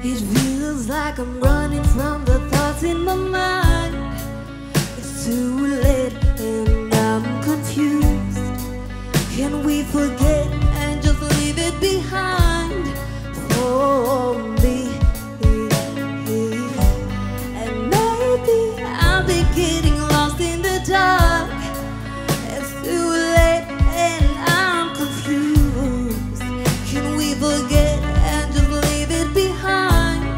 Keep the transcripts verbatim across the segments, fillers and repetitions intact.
It feels like I'm running from the thoughts in my mind. It's too late and I'm confused. Can we forget and just leave it behind for me? And maybe I'll be getting lost in the dark. It's too late and I'm confused. Can we forget and just leave it behind?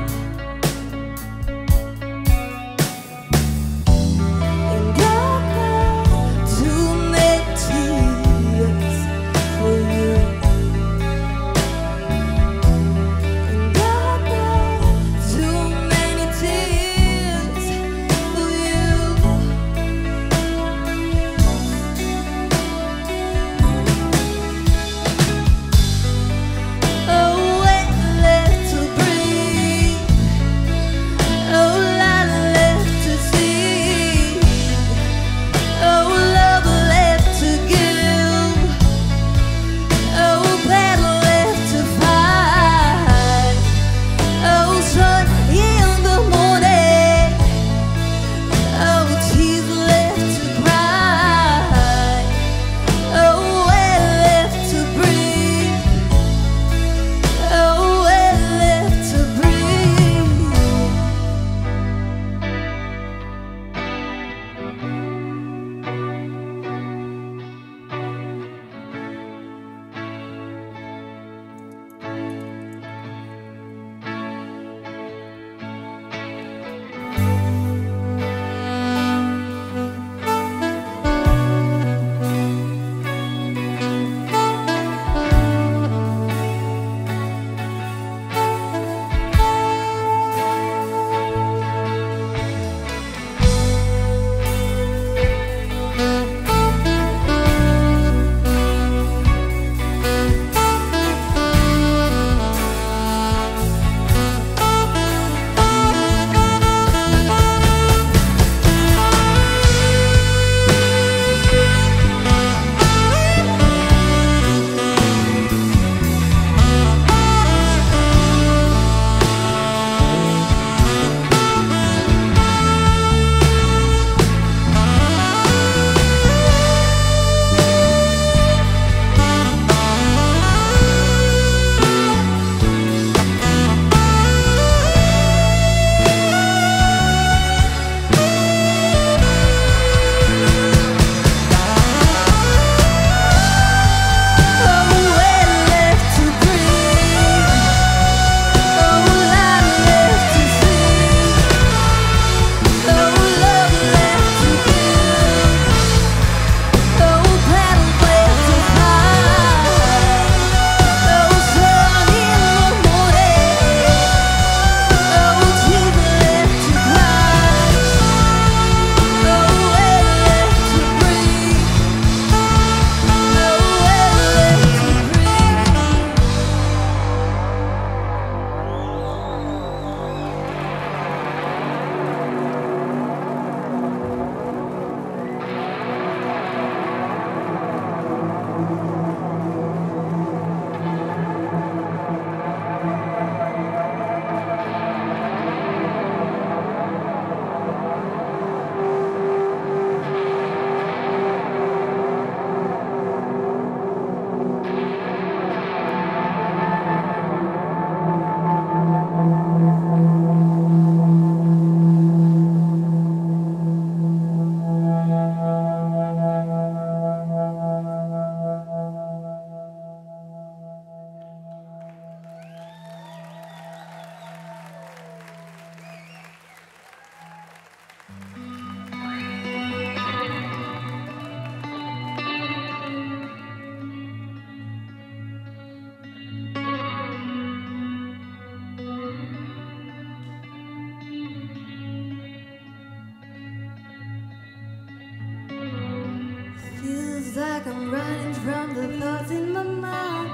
Like I'm running from the thoughts in my mind.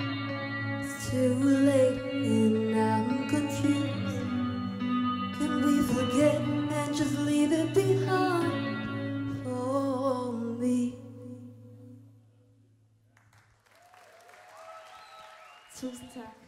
It's too late and I'm confused. Can we forget and just leave it behind for me? Tusen tak.